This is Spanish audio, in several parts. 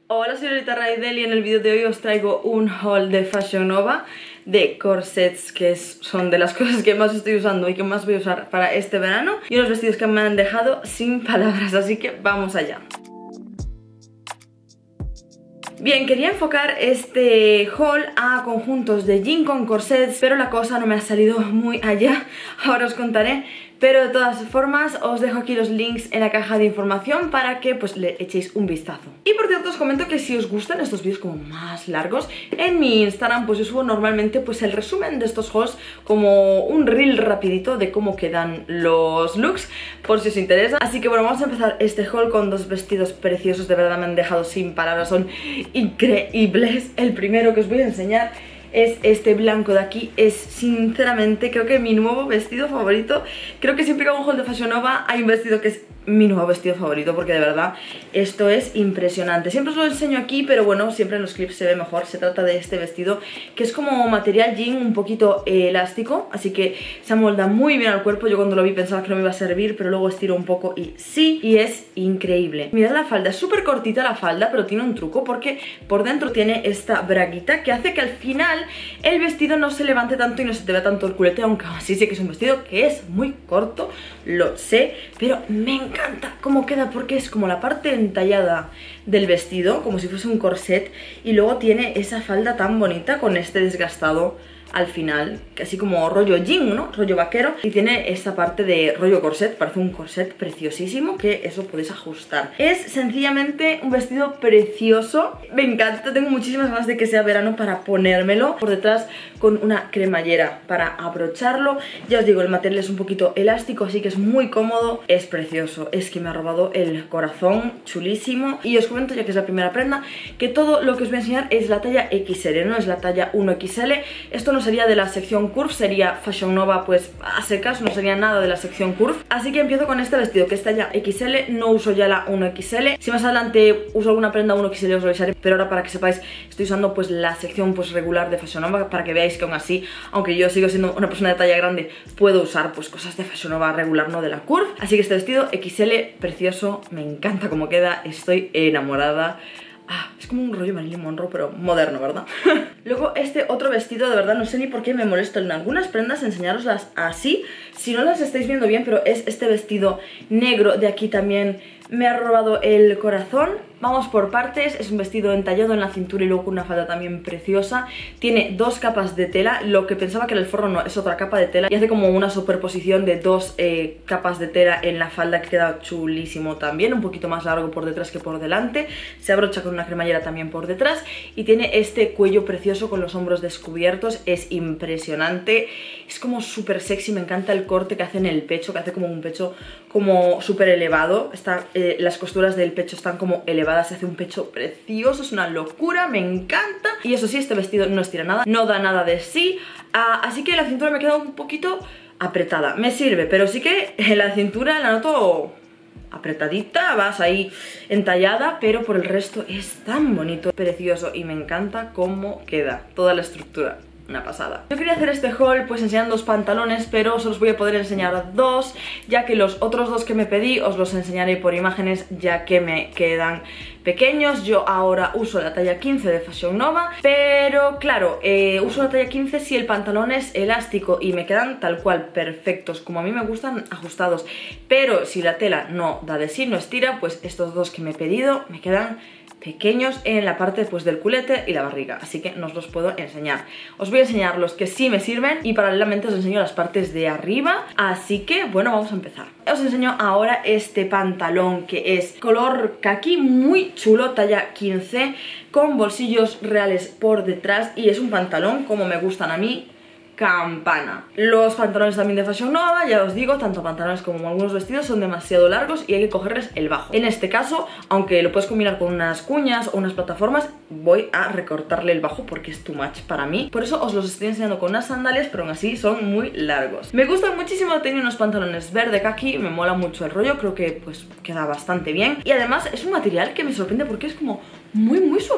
Hola, soy Lolita Raidel y en el vídeo de hoy os traigo un haul de Fashion Nova de corsets, que son de las cosas que más estoy usando y que más voy a usar para este verano, y unos vestidos que me han dejado sin palabras, así que vamos allá. Bien, quería enfocar este haul a conjuntos de jean con corsets, pero la cosa no me ha salido muy allá, ahora os contaré. Pero de todas formas os dejo aquí los links en la caja de información para que pues le echéis un vistazo. Y por cierto os comento que si os gustan estos vídeos como más largos, en mi Instagram pues yo subo normalmente pues el resumen de estos hauls como un reel rapidito de cómo quedan los looks, por si os interesa. Así que bueno, vamos a empezar este haul con dos vestidos preciosos, de verdad me han dejado sin palabras, son increíbles. El primero que os voy a enseñar es este blanco de aquí. Es sinceramente creo que mi nuevo vestido favorito. Creo que siempre que hago un haul de Fashion Nova hay un vestido que es mi nuevo vestido favorito, porque de verdad esto es impresionante. Siempre os lo enseño aquí, pero bueno, siempre en los clips se ve mejor. Se trata de este vestido que es como material jean, un poquito elástico, así que se amolda muy bien al cuerpo. Yo cuando lo vi pensaba que no me iba a servir, pero luego estiro un poco y sí, y es increíble. Mirad la falda, es súper cortita la falda, pero tiene un truco porque por dentro tiene esta braguita que hace que al final el vestido no se levante tanto y no se te vea tanto el culete, aunque así sé que es un vestido que es muy corto, lo sé, pero me encanta cómo queda porque es como la parte entallada del vestido, como si fuese un corset, y luego tiene esa falda tan bonita con este desgastado al final, casi como rollo jean, ¿no? Rollo vaquero, y tiene esta parte de rollo corset, parece un corset preciosísimo que eso podéis ajustar. Es sencillamente un vestido precioso, me encanta, tengo muchísimas ganas de que sea verano para ponérmelo. Por detrás con una cremallera para abrocharlo. Ya os digo, el material es un poquito elástico, así que es muy cómodo, es precioso, es que me ha robado el corazón, chulísimo. Y os comento, ya que es la primera prenda, que todo lo que os voy a enseñar es la talla XL, no es la talla 1XL. Esto no sería de la sección Curve, sería Fashion Nova pues a secas, no sería nada de la sección Curve. Así que empiezo con este vestido que es talla XL, no uso ya la 1XL. Si más adelante uso alguna prenda 1XL os lo avisaré, pero ahora para que sepáis estoy usando pues la sección pues regular de Fashion Nova, para que veáis que aún así, aunque yo sigo siendo una persona de talla grande, puedo usar pues cosas de Fashion Nova regular, no de la Curve. Así que este vestido XL precioso, me encanta cómo queda, estoy enamorada. Es como un rollo Marilyn Monroe, pero moderno, ¿verdad? Luego este otro vestido, de verdad no sé ni por qué me molesto en algunas prendas enseñaroslas así, si no las estáis viendo bien, pero es este vestido negro de aquí también. Me ha robado el corazón. Vamos por partes, es un vestido entallado en la cintura y luego con una falda también preciosa. Tiene dos capas de tela, lo que pensaba que era el forro no, es otra capa de tela. Y hace como una superposición de dos capas de tela en la falda, que queda chulísimo también. Un poquito más largo por detrás que por delante. Se abrocha con una cremallera también por detrás. Y tiene este cuello precioso con los hombros descubiertos, es impresionante. Es como súper sexy, me encanta el corte que hace en el pecho, que hace como un pecho como súper elevado. Las costuras del pecho están como elevadas, se hace un pecho precioso, es una locura, me encanta. Y eso sí, este vestido no estira nada, no da nada de sí, así que la cintura me queda un poquito apretada, me sirve, pero sí que la cintura la noto apretadita, vas ahí entallada, pero por el resto es tan bonito, precioso, y me encanta cómo queda toda la estructura. Una pasada. Yo quería hacer este haul pues enseñando dos pantalones, pero solo os voy a poder enseñar dos, ya que los otros dos que me pedí os los enseñaré por imágenes, ya que me quedan pequeños. Yo ahora uso la talla 15 de Fashion Nova, pero claro, uso la talla 15 si el pantalón es elástico y me quedan tal cual perfectos, como a mí me gustan, ajustados. Pero si la tela no da de sí, no estira, pues estos dos que me he pedido me quedan pequeños en la parte pues del culete y la barriga, así que no os los puedo enseñar. Os voy a enseñar los que sí me sirven y paralelamente os enseño las partes de arriba, así que bueno, vamos a empezar. Os enseño ahora este pantalón que es color caqui, muy chulo, talla 15, con bolsillos reales por detrás, y es un pantalón como me gustan a mí, campana. Los pantalones también de Fashion Nova, ya os digo, tanto pantalones como algunos vestidos son demasiado largos y hay que cogerles el bajo. En este caso, aunque lo puedes combinar con unas cuñas o unas plataformas, voy a recortarle el bajo porque es too much para mí. Por eso os los estoy enseñando con unas sandalias, pero aún así son muy largos. Me gustan muchísimo, tengo unos pantalones verde kaki, me mola mucho el rollo, creo que pues queda bastante bien. Y además es un material que me sorprende porque es como muy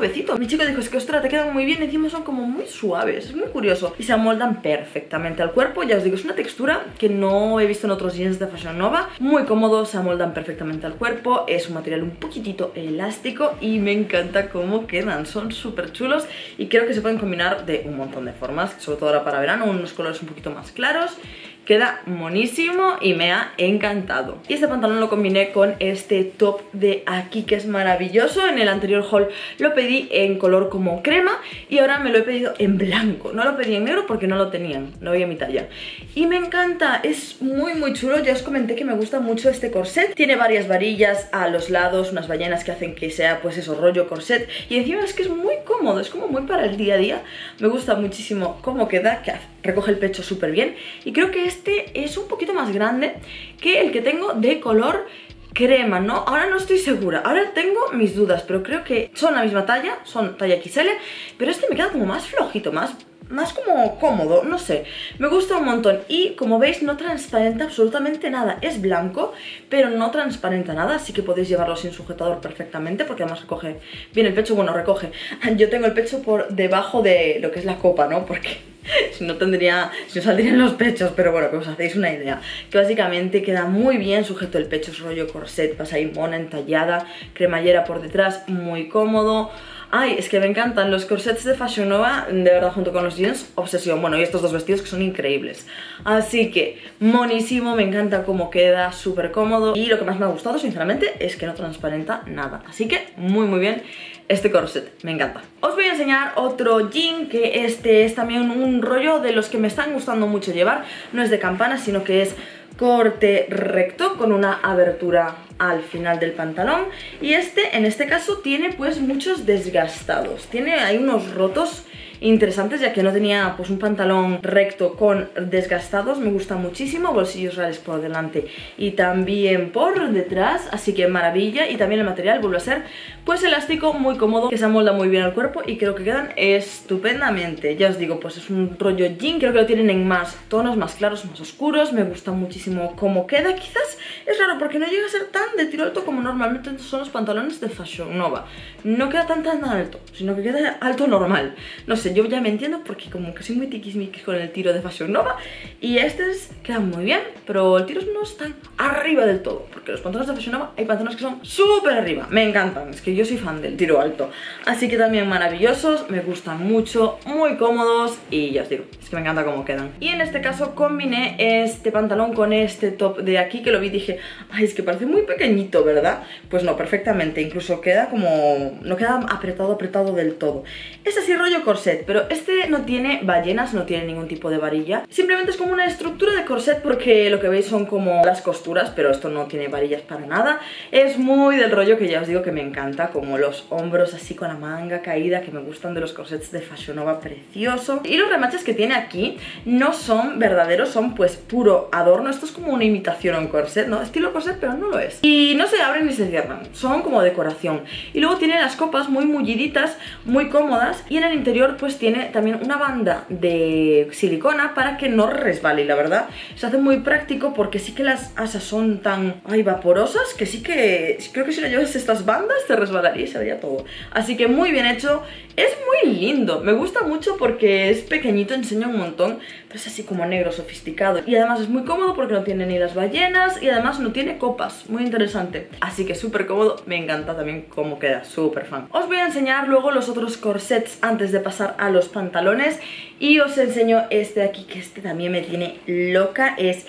suavecito. Mi chico dijo, es que ostras, te quedan muy bien, encima son como muy suaves, es muy curioso. Y se amoldan perfectamente al cuerpo, ya os digo, es una textura que no he visto en otros jeans de Fashion Nova. Muy cómodos, se amoldan perfectamente al cuerpo, es un material un poquitito elástico y me encanta cómo quedan, son súper chulos y creo que se pueden combinar de un montón de formas, sobre todo ahora para verano, unos colores un poquito más claros. Queda monísimo y me ha encantado. Y este pantalón lo combiné con este top de aquí que es maravilloso. En el anterior haul lo pedí en color como crema y ahora me lo he pedido en blanco. No lo pedí en negro porque no lo tenían, no había mi talla. Y me encanta, es muy chulo. Ya os comenté que me gusta mucho este corset. Tiene varias varillas a los lados, unas ballenas que hacen que sea pues eso, rollo corset. Y encima es que es muy cómodo, es como muy para el día a día. Me gusta muchísimo cómo queda, que recoge el pecho súper bien. Y creo que este es un poquito más grande que el que tengo de color crema, ¿no? Ahora no estoy segura, ahora tengo mis dudas, pero creo que son la misma talla, son talla XL, pero este me queda como más flojito, más como cómodo, no sé, me gusta un montón. Y como veis no transparenta absolutamente nada, es blanco pero no transparenta nada, así que podéis llevarlo sin sujetador perfectamente porque además recoge bien el pecho. Bueno, recoge, yo tengo el pecho por debajo de lo que es la copa, ¿no? Porque si no saldrían los pechos, pero bueno, que os hacéis una idea. Que básicamente queda muy bien sujeto el pecho, es rollo corset, vas ahí mona, entallada, cremallera por detrás, muy cómodo. Ay, es que me encantan los corsets de Fashion Nova, de verdad, junto con los jeans, obsesión. Bueno, y estos dos vestidos que son increíbles. Así que, monísimo, me encanta cómo queda, súper cómodo. Y lo que más me ha gustado, sinceramente, es que no transparenta nada. Así que, muy bien este corset, me encanta. Os voy a enseñar otro jean, que este es también un rollo de los que me están gustando mucho llevar. No es de campana, sino que es corte recto con una abertura al final del pantalón. Y en este caso tiene pues muchos desgastados, hay unos rotos interesantes, ya que no tenía pues un pantalón recto con desgastados. Me gusta muchísimo, bolsillos reales por delante y también por detrás, así que maravilla. Y también el material vuelve a ser pues elástico, muy cómodo, que se amolda muy bien al cuerpo y creo que quedan estupendamente. Ya os digo, pues es un rollo jean, creo que lo tienen en más tonos, más claros, más oscuros. Me gusta muchísimo cómo queda. Quizás es raro porque no llega a ser tan de tiro alto como normalmente son los pantalones de Fashion Nova. No queda tan alto, sino que queda alto normal. No sé, yo ya me entiendo porque como que soy muy tiquismiquis con el tiro de Fashion Nova. Y estos quedan muy bien, pero el tiro no es tan arriba del todo, porque los pantalones de Fashion Nova hay pantalones que son súper arriba. Me encantan, es que yo soy fan del tiro alto. Así que también maravillosos, me gustan mucho, muy cómodos y ya os digo, es que me encanta cómo quedan. Y en este caso combiné este pantalón con este top de aquí, que lo vi y dije, ay, es que parece muy pequeñito, ¿verdad? Pues no, perfectamente, incluso queda como... no queda apretado del todo. Es así rollo corset, pero este no tiene ballenas, no tiene ningún tipo de varilla. Simplemente es como una estructura de corset porque lo que veis son como las costuras, pero esto no tiene varillas para nada. Es muy del rollo que ya os digo que me encanta, como los hombros así con la manga caída, que me gustan de los corsets de Fashion Nova, precioso. Y los remaches que tiene aquí no son verdaderos, son pues puro adorno. Esto es como una imitación a un corset, ¿no? Estilo corset, pero no lo es. Y no se abren ni se cierran, son como decoración. Y luego tiene las copas muy mulliditas, muy cómodas, y en el interior pues tiene también una banda de silicona para que no resbale. Y la verdad se hace muy práctico porque sí que las asas son tan vaporosas que sí que creo que si no llevas estas bandas te resbalaría y se vería todo. Así que muy bien hecho, es muy lindo, me gusta mucho porque es pequeñito, enseña un montón, pero es así como negro, sofisticado. Y además es muy cómodo porque no tiene ni las ballenas y además no tiene copas, muy interesante. Así que súper cómodo, me encanta también cómo queda, súper fan. Os voy a enseñar luego los otros corsets antes de pasar a los pantalones y os enseño este de aquí, que este también me tiene loca, es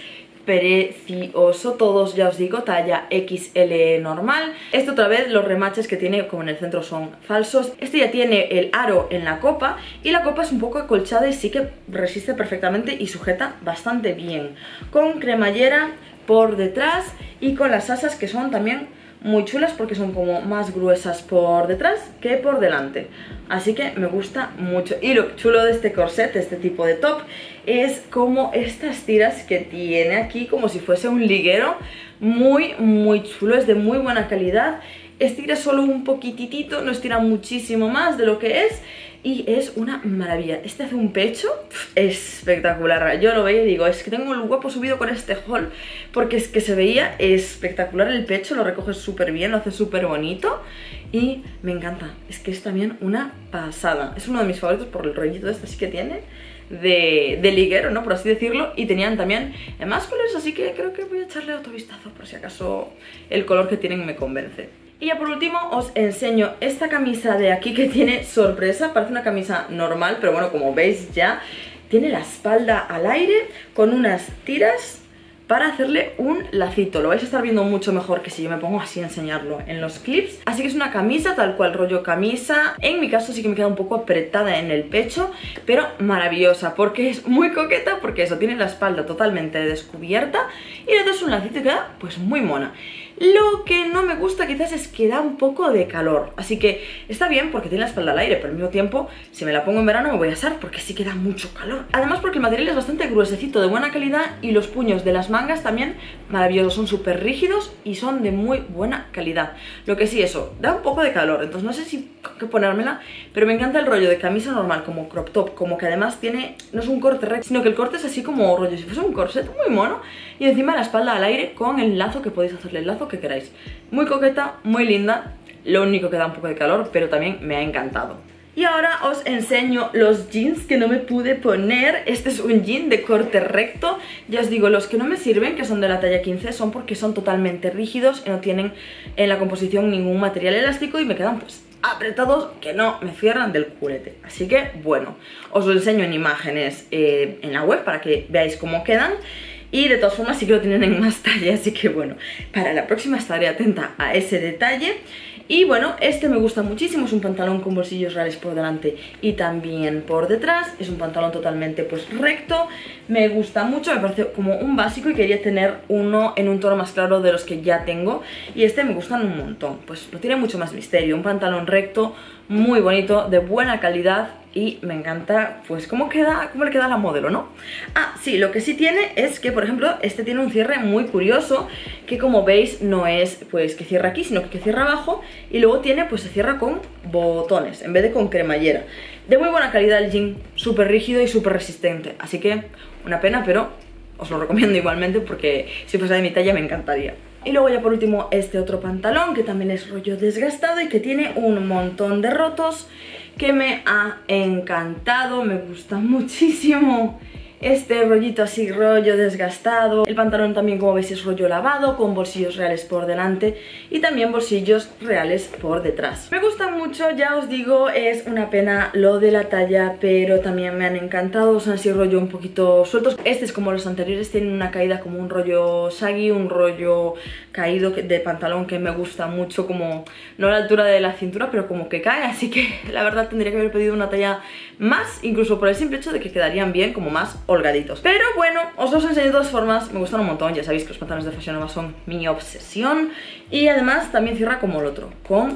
precioso, todos ya os digo talla XL normal. Este otra vez los remaches que tiene como en el centro son falsos. Este ya tiene el aro en la copa y la copa es un poco acolchada y sí que resiste perfectamente y sujeta bastante bien, con cremallera por detrás y con las asas que son también muy chulas porque son como más gruesas por detrás que por delante. Así que me gusta mucho. Y lo chulo de este corset, de este tipo de top, es como estas tiras que tiene aquí, como si fuese un liguero. Muy chulo, es de muy buena calidad. estira solo un poquitito, no estira muchísimo más de lo que es. Y es una maravilla. Este hace un pecho espectacular. Yo lo veía y digo, es que tengo el guapo subido con este haul, porque es que se veía espectacular el pecho, lo recoge súper bien, lo hace súper bonito y me encanta. Es que es también una pasada. Es uno de mis favoritos por el rollito este así que tiene de liguero, ¿no? Por así decirlo. Y tenían también más colores, así que creo que voy a echarle otro vistazo por si acaso el color que tienen me convence. Y ya por último os enseño esta camisa de aquí que tiene sorpresa. Parece una camisa normal, pero bueno, como veis ya tiene la espalda al aire con unas tiras para hacerle un lacito. Lo vais a estar viendo mucho mejor que si yo me pongo así a enseñarlo en los clips. Así que es una camisa tal cual, rollo camisa. En mi caso sí que me queda un poco apretada en el pecho, pero maravillosa, porque es muy coqueta, porque eso, tiene la espalda totalmente descubierta y le das un lacito y queda pues muy mona. Lo que no me gusta quizás es que da un poco de calor, así que está bien porque tiene la espalda al aire, pero al mismo tiempo si me la pongo en verano me voy a asar porque sí que da mucho calor. Además porque el material es bastante gruesecito, de buena calidad, y los puños de las mangas también maravillosos, son súper rígidos y son de muy buena calidad. Lo que sí, eso, da un poco de calor, entonces no sé si con qué ponérmela, pero me encanta el rollo de camisa normal, como crop top, como que además tiene, no es un corte recto, sino que el corte es así como rollo, si fuese un corset muy mono, y encima la espalda al aire con el lazo que podéis hacerle el lazo que queráis. Muy coqueta, muy linda, lo único que da un poco de calor, pero también me ha encantado. Y ahora os enseño los jeans que no me pude poner. Este es un jean de corte recto. Ya os digo, los que no me sirven, que son de la talla 15, son porque son totalmente rígidos y no tienen en la composición ningún material elástico y me quedan pues apretados que no me cierran del culete. Así que bueno, os lo enseño en imágenes en la web para que veáis cómo quedan. Y de todas formas sí que lo tienen en más talla, así que bueno, para la próxima estaré atenta a ese detalle. Y bueno, este me gusta muchísimo, es un pantalón con bolsillos reales por delante y también por detrás. Es un pantalón totalmente pues recto, me gusta mucho, me parece como un básico y quería tener uno en un tono más claro de los que ya tengo. Y este me gustan un montón, pues no tiene mucho más misterio, un pantalón recto, muy bonito, de buena calidad. Y me encanta pues cómo le queda a la modelo, ¿no? Ah, sí, lo que sí tiene es que, por ejemplo, este tiene un cierre muy curioso, que como veis no es pues que cierra aquí, sino que cierra abajo. Y luego tiene, pues se cierra con botones, en vez de con cremallera. De muy buena calidad el jean, súper rígido y súper resistente. Así que una pena, pero os lo recomiendo igualmente porque si fuese de mi talla me encantaría. Y luego ya por último este otro pantalón que también es rollo desgastado y que tiene un montón de rotos, que me ha encantado, me gusta muchísimo este rollito así, rollo desgastado. El pantalón también, como veis, es rollo lavado, con bolsillos reales por delante y también bolsillos reales por detrás. Me gusta mucho, ya os digo, es una pena lo de la talla, pero también me han encantado, son así rollo un poquito sueltos. Este es como los anteriores, tienen una caída como un rollo saggy, un rollo caído de pantalón que me gusta mucho, como no a la altura de la cintura, pero como que cae, así que la verdad tendría que haber pedido una talla más, incluso por el simple hecho de que quedarían bien, como más holgaditos. Pero bueno, os los enseño de todas formas, me gustan un montón, ya sabéis que los pantalones de Fashion Nova son mi obsesión. Y además también cierra como el otro, con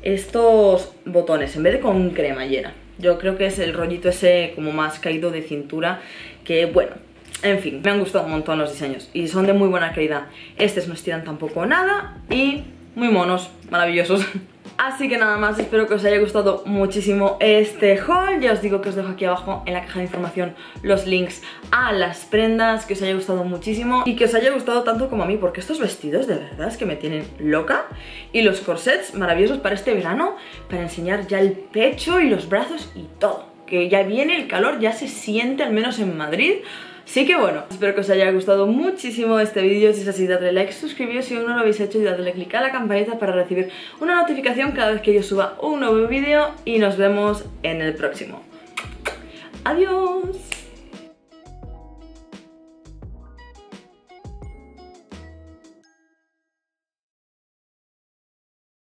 estos botones, en vez de con cremallera. Yo creo que es el rollito ese como más caído de cintura, que bueno, en fin, me han gustado un montón los diseños y son de muy buena calidad. Estos no estiran tampoco nada y muy monos, maravillosos. Así que nada más, espero que os haya gustado muchísimo este haul. Ya os digo que os dejo aquí abajo en la caja de información los links a las prendas, que os haya gustado muchísimo y que os haya gustado tanto como a mí, porque estos vestidos de verdad es que me tienen loca. Y los corsets maravillosos para este verano, para enseñar ya el pecho y los brazos y todo. Que ya viene el calor, ya se siente, al menos en Madrid. Así que bueno, espero que os haya gustado muchísimo este vídeo. Si es así, dadle like, suscribíos si aún no lo habéis hecho y dadle click a la campanita para recibir una notificación cada vez que yo suba un nuevo vídeo. Y nos vemos en el próximo. ¡Adiós!